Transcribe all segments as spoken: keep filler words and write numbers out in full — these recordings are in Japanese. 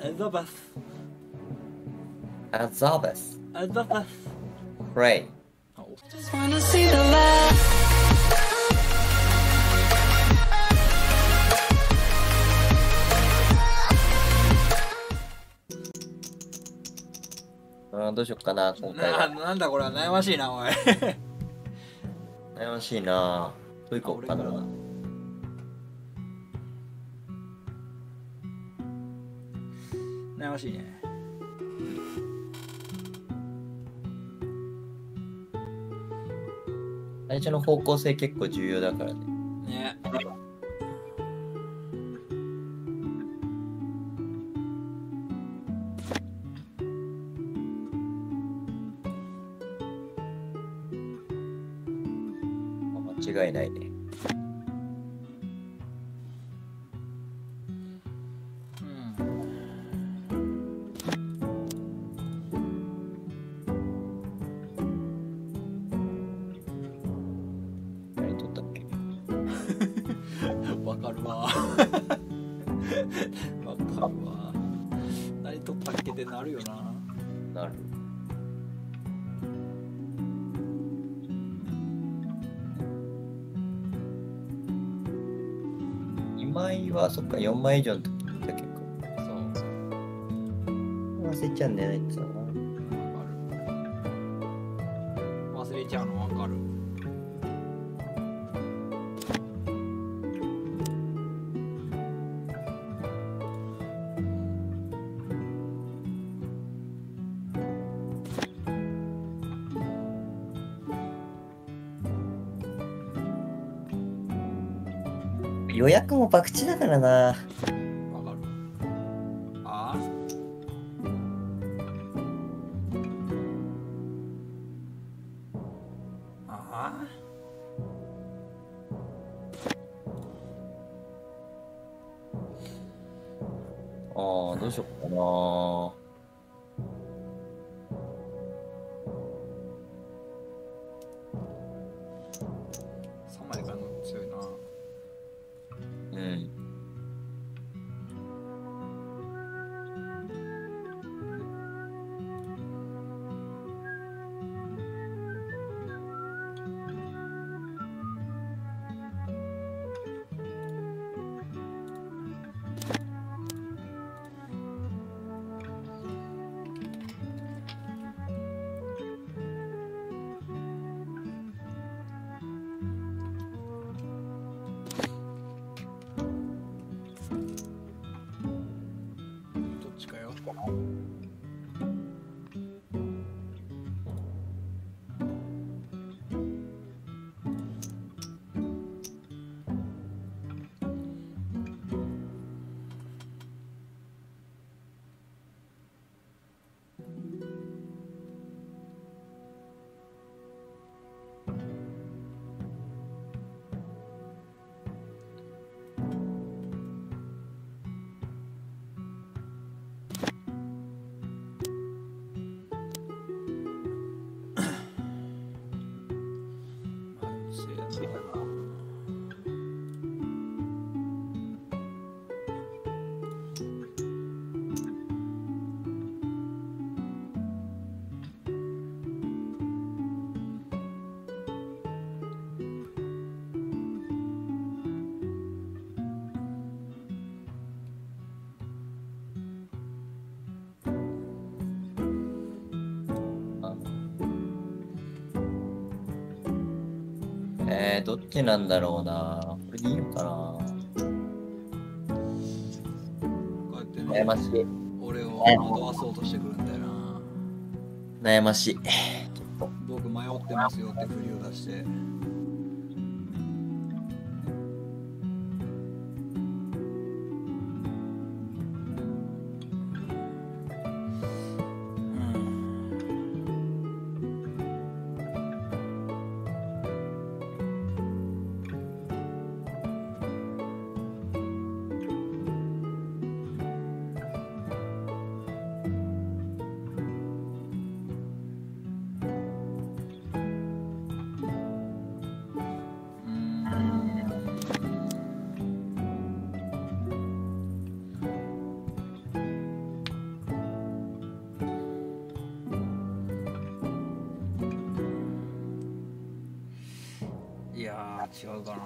エザバス。 アザバス。 エザバス。 プレイ。 Just wanna see the light. あーどうしよっかな、今回なは。 なんだこれは悩ましいな、おい。 悩ましいな。どういこうかな。 悩ましいね。 最初の方向性結構重要だからね。 ね。 間違いないね。 うん。 何取ったっけ。 わかるわ。わかるわ。何取ったっけってなるよな。 なる。にまいはそっかよんまい以上の時だ結構。 そう。 忘れちゃうんだよねいつもな。 わかる。忘れちゃうのわかる。 予約も博打だからな。 わかる。ああ。ああ。 ああ、どうしよっかな。 さんまいからの強いな。 うん。 どっちかよ。まあ、うせえな。 えー、どっちなんだろうな。これでいいのかな。 こうやってね、 悩ましい。 俺を惑わそうとしてくるんだよな。 悩ましい。 僕迷ってますよって振りを出して。 違うかな。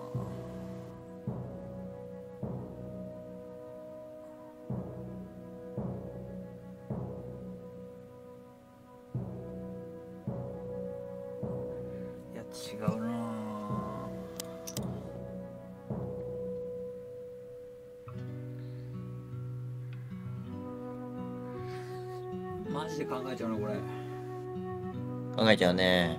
いや違うな。マジで考えちゃうなこれ。 考えちゃうね。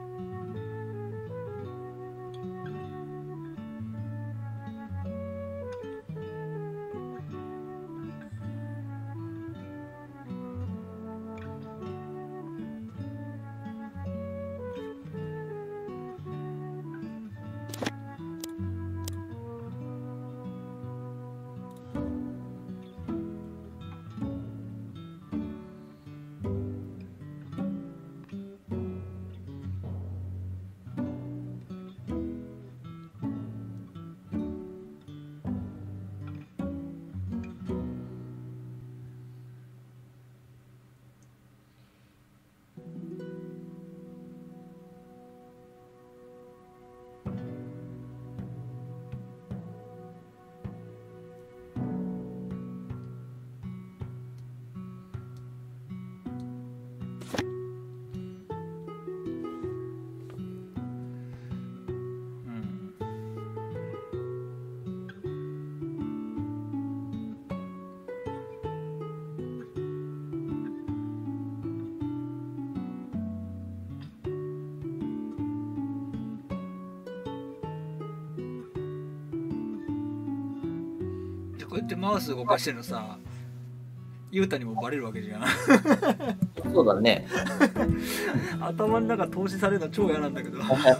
こうやってマウス動かしてるのさ、ゆうたにもバレるわけじゃん。 そうだね。 頭の中透視されるの超嫌なんだけど。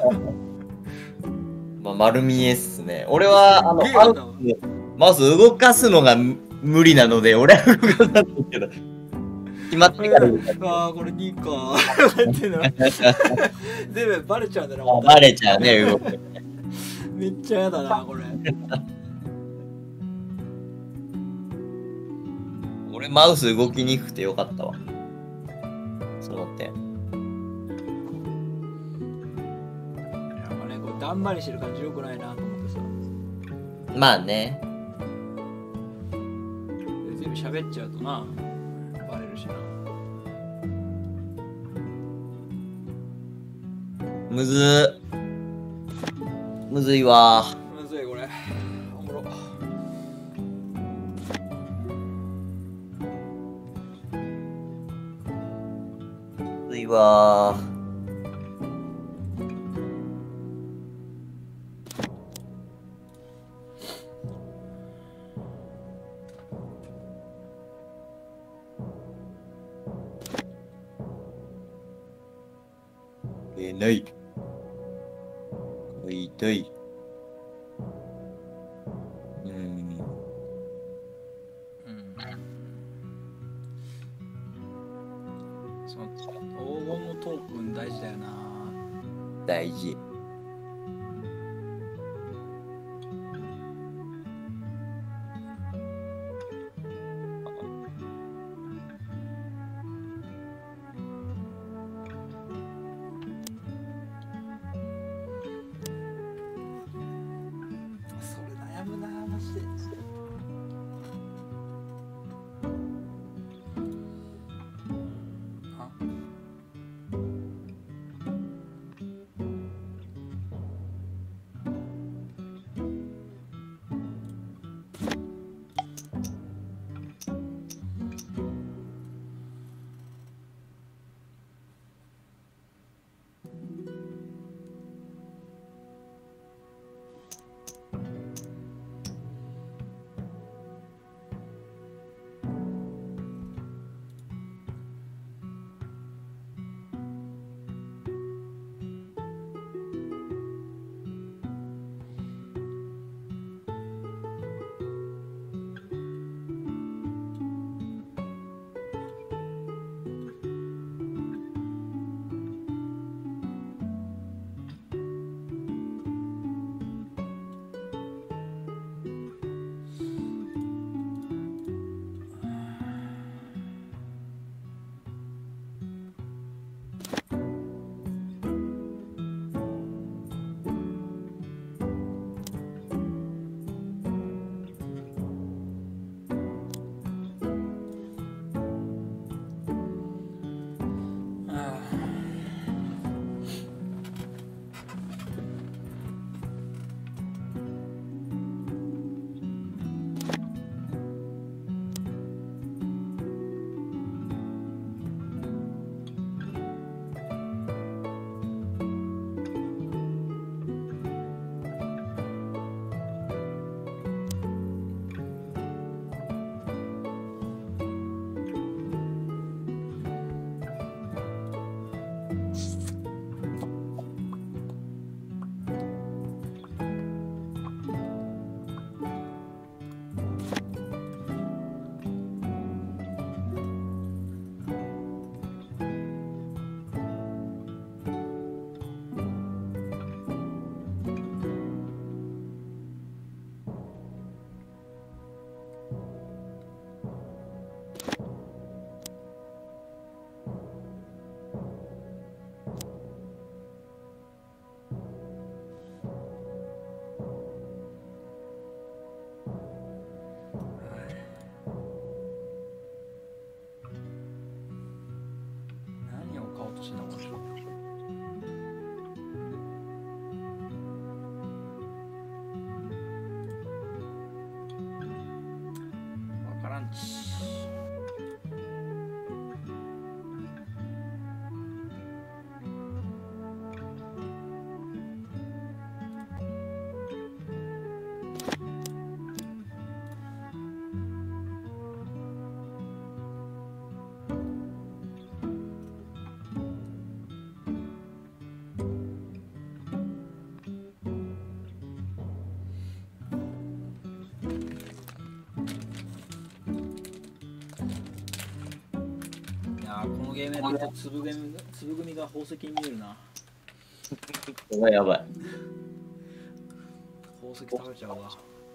まあ、丸見えっすね。俺は、あの、 すげえ嫌だわマウス動かすのが無理なので、俺は動かさないけど。決まってから動かす。 ああこれにかっていうの全部バレちゃうんだな。 あバレちゃうね、動く。 めっちゃ嫌だなこれ。 俺、マウス動きにくくてよかったわ。その点。 なんかねこうだんまりしてる感じよくないなと思ってさ。 まあね。 全部喋っちゃうとなバレるしな。 むずー。むずいわむずいこれ。おもろ。 むずいわー。えない買いたい。うん。 うんその黄金のトークン大事だよな。 大事。 それ悩むなマジで。あいやーこのゲームやってると粒組粒組が宝石に見えるな。 やばいやばい。 宝石食べちゃうわ。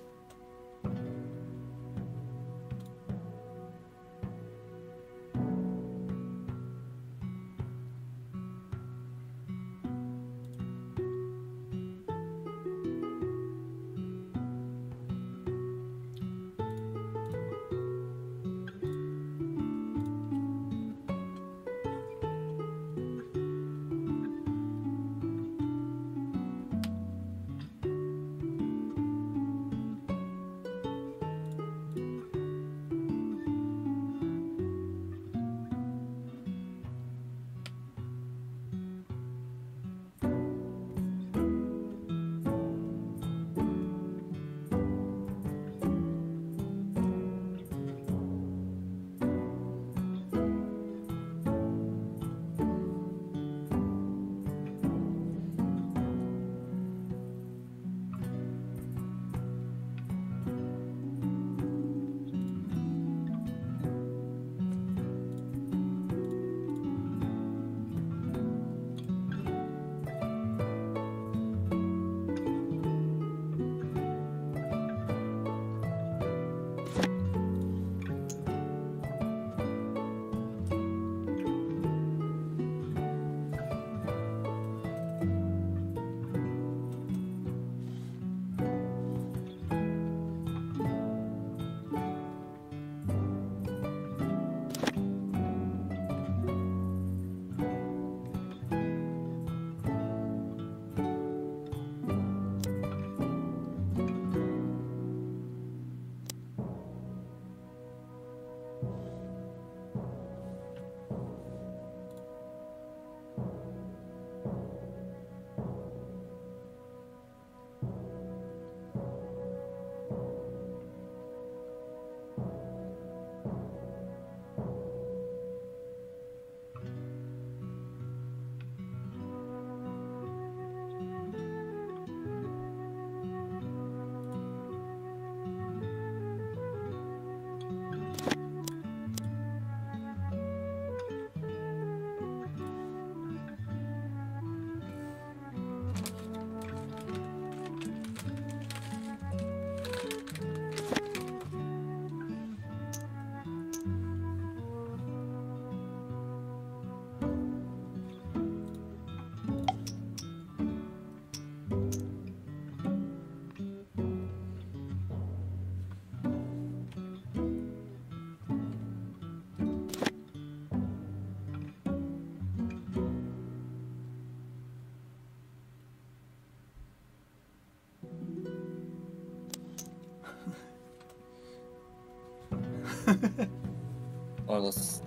あざっす。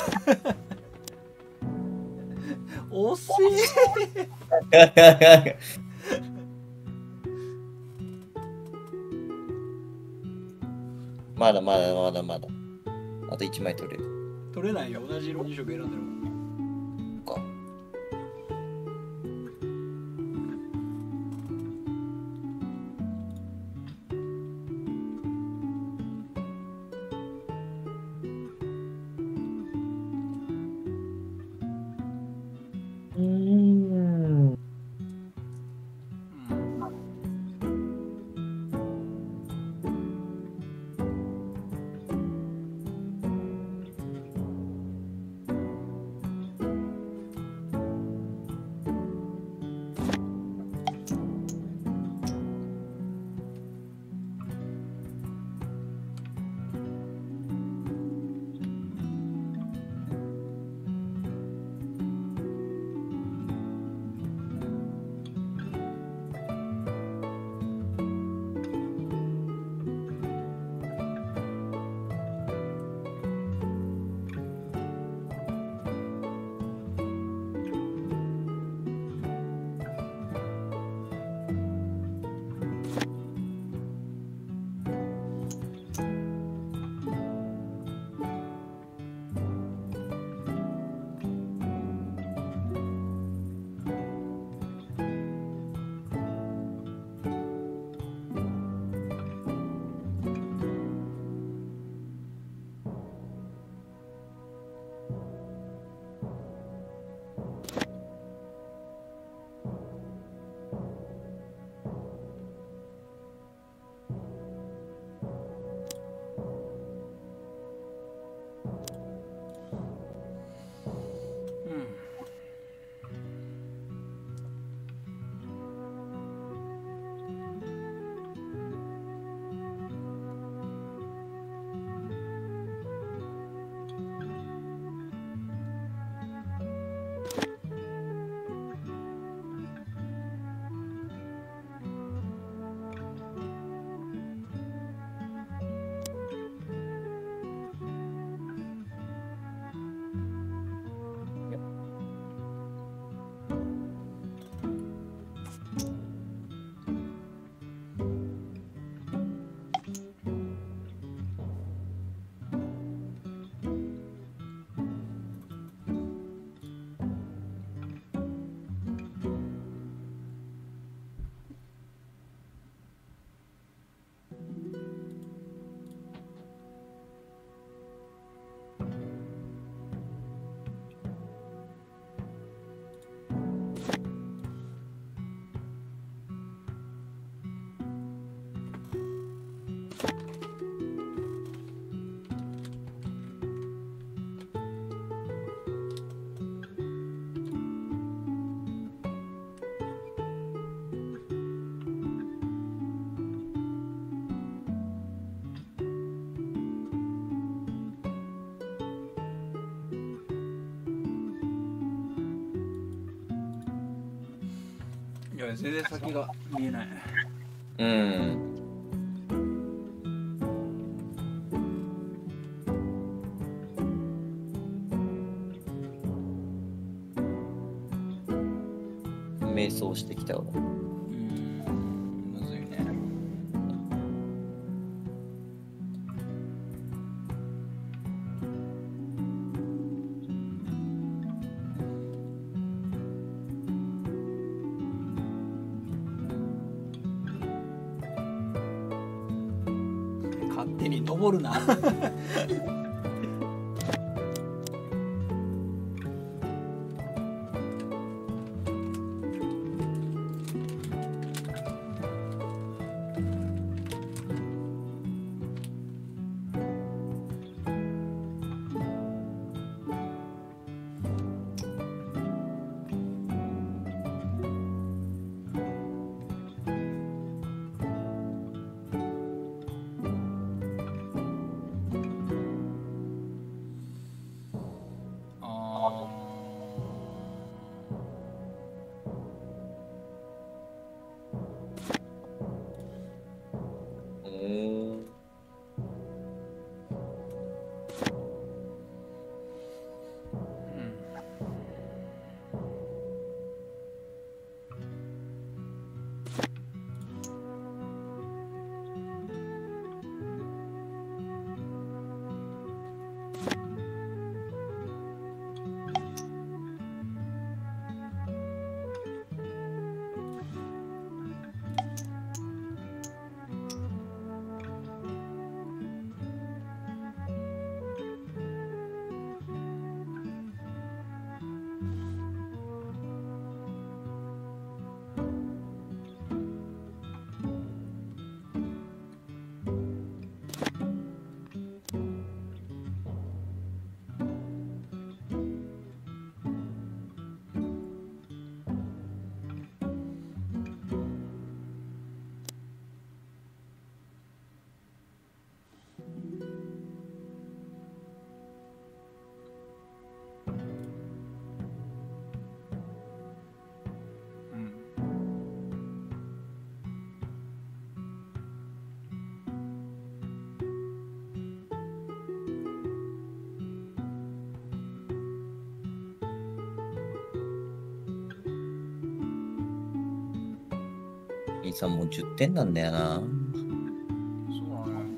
惜しい。 まだまだまだまだ。あといちまい取れる。 取れないよ、同じ色に色選んでるもん。 か。うーん。 うんや全然先が見えない。 うん。瞑想してきたわ。 うーん、むずいね。勝手に登るな。 兄さんもうじゅってんなんだよな。 そうなのよ。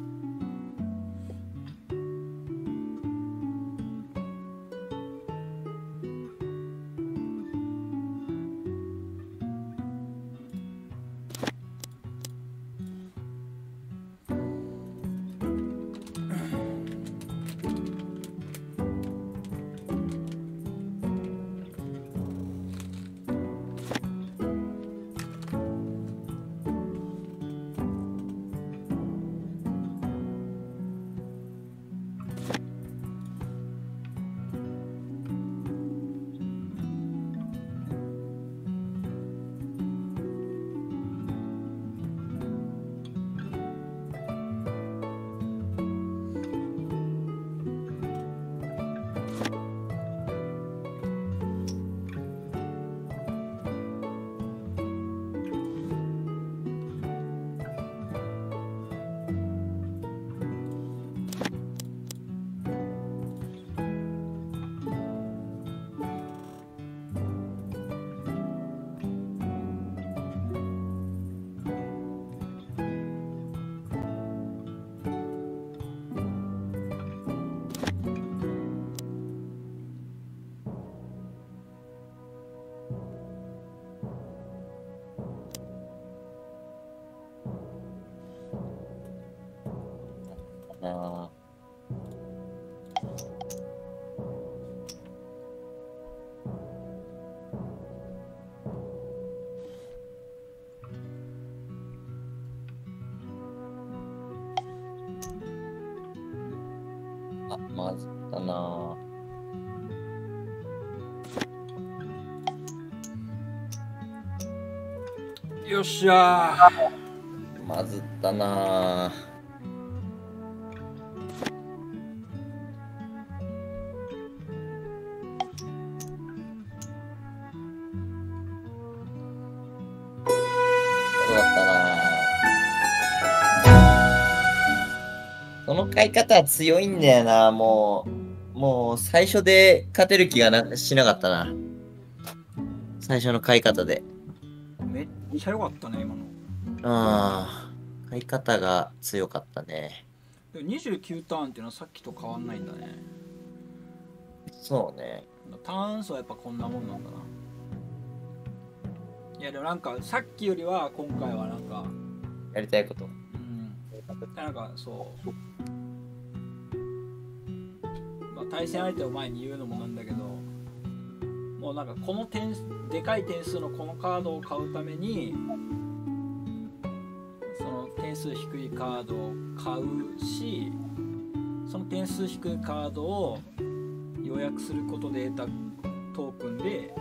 なあ、まずったな。 よっしゃー。 まずったな。 買い方は強いんだよな、もう。もう最初で勝てる気がなしなかったな。最初の買い方で。 めっちゃ良かったね、今の。 ああ、買い方が強かったね。 でもにじゅうきゅうターンっていうのはさっきと変わんないんだね。 そうね。 ターン数はやっぱこんなもんなんだな。いやでもなんかさっきよりは今回はなんか、 やりたいこと。 うん、なんかそう、まあ、対戦相手を前に言うのもなんだけど、もうなんかこの点でかい点数のこのカードを買うためにその点数低いカードを買うし、その点数低いカードを予約することで得たトークンで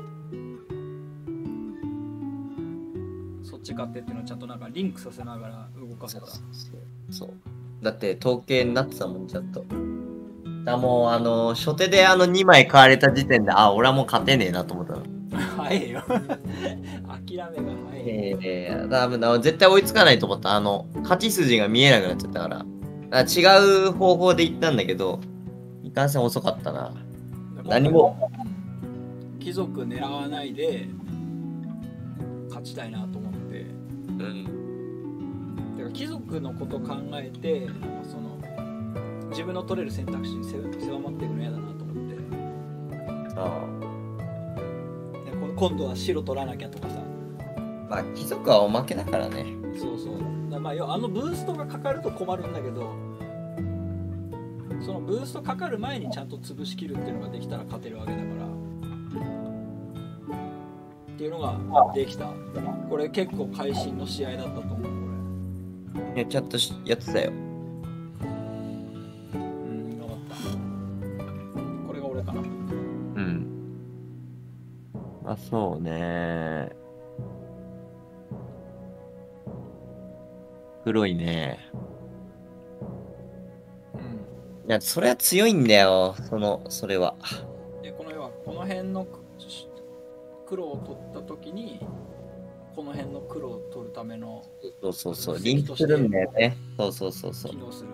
そっち買ってっていうのをちゃんとなんかリンクさせながら動かせた。 そう。だって統計になってたもん、ちゃんと。だもうあの初手であのにまい買われた時点で、あ、俺はもう勝てねえなと思ったの。 早いよ。諦めが早い。 ええー、だから絶対追いつかないと思った。あの勝ち筋が見えなくなっちゃったから。だから違う方法で行ったんだけど、いかんせん遅かったな。何も貴族狙わないで勝ちたいなと思って。 うん。 だから貴族のこと考えて、なんかその自分の取れる選択肢に狭まっていくの嫌だなと思って。 あで今度は白取らなきゃとかさ。 まあ貴族はおまけだからね。 そうそう。だまあ要はあのブーストがかかると困るんだけど、そのブーストかかる前にちゃんと潰しきるっていうのができたら勝てるわけだから。っていうのができた。これ結構会心の試合だったと思う。これ。いやちゃんとやってたよ。 うん、よかった。これが俺かな。 うん。あ、そうね。黒いね。 うん。 いや、それは強いんだよ。その、それは。 で、この要はこの辺の黒を取った時にこの辺の黒を取るためのそうそうそうリンクするんだよね。そうそうそうそう。 機能する。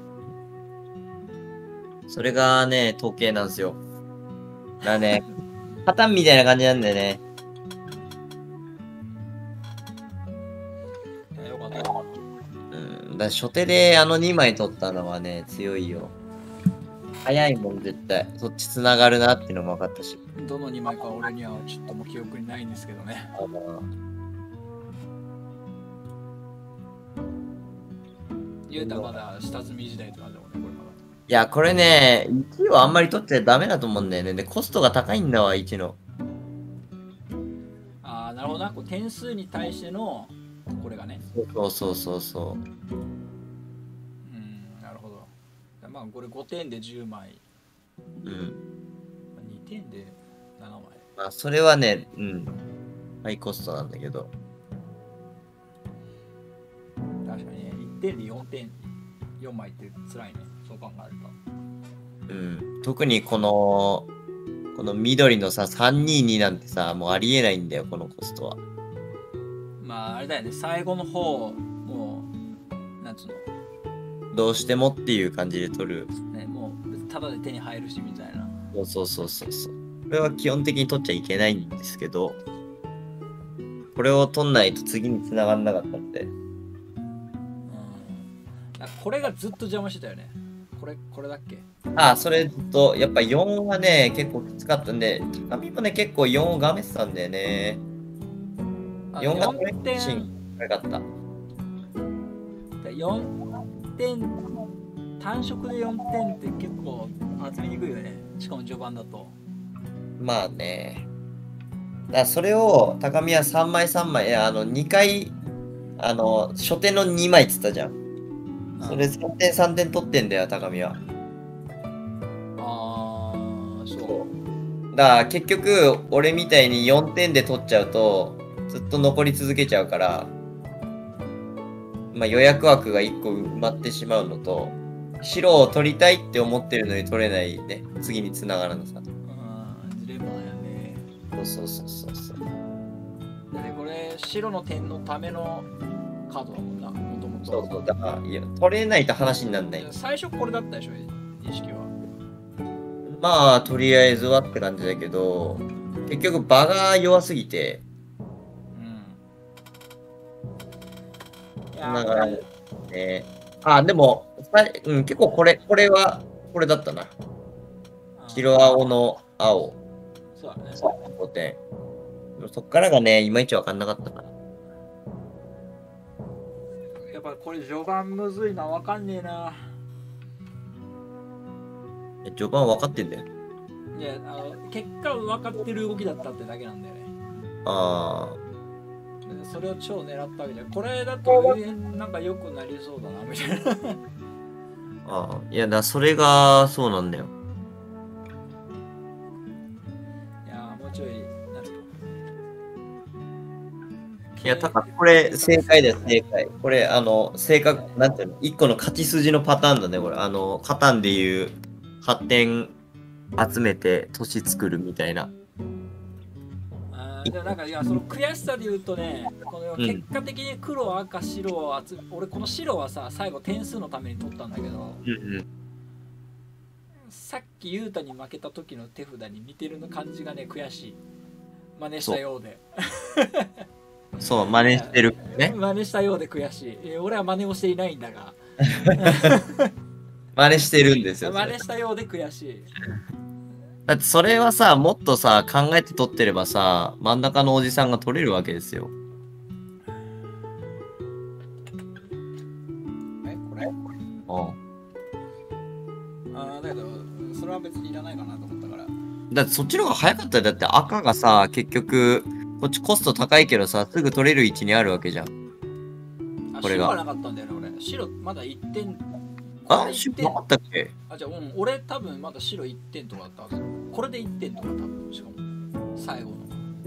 それがね統計なんですよ。だねパターンみたいな感じなんだよね。 いやよかった。 うん。だ初手であのにまい取ったのはね強いよ。早いもん絶対そっちつながるなっていうのも分かったし。 どのにまいか俺にはちょっともう記憶にないんですけどね。ゆうたまだ下積み時代とかでもね、これまだ。 いや、これね、いちいをあんまり取っちゃダメだと思うんだよね。で、コストが高いんだわ、いちの。 ああ、なるほどな。こう点数に対しての、これがね。 そうそうそうそう。 うん、なるほど。まあ、これごてんでじゅうまい。 うん。 にてんでななまい。 まあ、それはね、うん。ハイコストなんだけど。 確かにね、いってんでよんてん、よんまいって辛いね。そう考えると。うん。特にこの、この緑のさ、さんにーになんてさ、もうありえないんだよ、このコストは。 まあ、あれだよね、最後の方、もう、なんつうの。 どうしてもっていう感じで取る。 ね、もう、ただで手に入るしみたいな。 そうそうそうそうそう。これは基本的に取っちゃいけないんですけど、これを取んないと次に繋がんなかったんで。 うん。これがずっと邪魔してたよね。これ、これだっけ？ ああ、それずっと、やっぱよんはね、結構きつかったんで、高見もね、結構よんをがめてたんだよね。よんが取れてん。早かった。 よんてん、単色でよんてんって結構集めにくいよね。しかも序盤だと。 まあね。だからそれを高見はさんまいさんまい、いや、あのにかい、あの、初手のにまいっつったじゃん。それさんてんさんてん取ってんだよ、高見は。 ああ、そう。 だから結局、俺みたいによんてんで取っちゃうと、ずっと残り続けちゃうから、まあ予約枠がいっこ埋まってしまうのと、白を取りたいって思ってるのに取れないね、次に繋がるのさ。 うん、ジレンマだよね。 そうそうそうそう。 だってこれ、白の点のためのカードだもんな、もともそうそう、だから、いや、取れないと話にならない。 最初これだったでしょ、意識は。 まあ、とりあえずはって感じだけど、結局場が弱すぎて、 うん。いやだから、ね、あ、でも、さいうん、結構これ、これは、これだったな。白青の青、 そうだね。 ごてん。でもそっからがね、いまいちわかんなかったな。 やっぱこれ序盤むずいな、わかんねえな。 え序盤分かってんだよ。 いや、あの結果分かってる動きだったってだけなんだよね。 あそれを超狙ったわけじゃん。これだと永遠なんか良くなりそうだなみたいな。 あ、ああ。いや、だそれが、そうなんだよ。 いやもうちょいなんていうの。 いや、たかこれ、正解だよ、正解。これ、あの、正確、なんていうの、一個の勝ち筋のパターンだね、これ。あの、カタンでいう発展集めて都市作るみたいな。 あーでもなんかいやその悔しさで言うとね、このうん結果的に黒赤白を集め、俺この白はさ最後点数のために取ったんだけど、 うんうん。 さっき雄太に負けた時の手札に似てるの感じがね悔しい。真似したようで。 そう、真似してるね。 真似したようで悔しい。え俺は真似をしていないんだが。 真似してるんですよ。そ真れ似したようで悔しい。 だってそれはさ、もっとさ、考えて取ってればさ、真ん中のおじさんが取れるわけですよ。 えこれあああだけどそれは別にいらないかなと思ったから。 だってそっちの方が早かったよ。だって赤がさ、結局、こっちコスト高いけどさ、すぐ取れる位置にあるわけじゃん。 あこれが白はなかったんだよね俺。白まだいってん。 あ、 いってんシュなかったっけ？ あじゃあ、うん、俺多分まだ白いってんとかだったはず。これでいってんとか多分しかも最後の。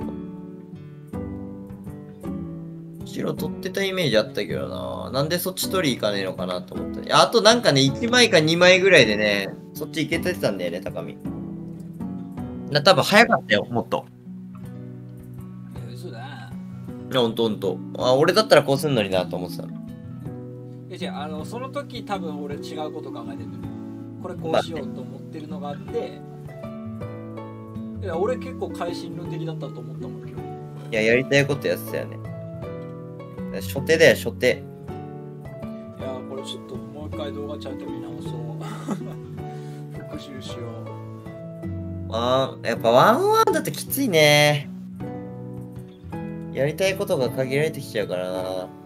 白取ってたイメージあったけどな。なんでそっち取り行かねえのかなと思った。あとなんかね、いちまいかにまいぐらいでね、そっち行けてたんだよね、高見。な、多分早かったよ、もっと。 え嘘だな。 いや、ほんとほんと。あ、俺だったらこうすんのになと思ってたの。 いや違う、あのその時多分俺違うこと考えてるのよ。これこうしようと思ってるのがあって、いや俺結構会心論的だったと思ったもん今日。 いや、やりたいことやってたよね。初手だよ、初手。 いやこれちょっともう一回動画ちゃんと見直そう。復習しよう。 ワン、やっぱワンワンだときついね。やりたいことが限られてきちゃうからな。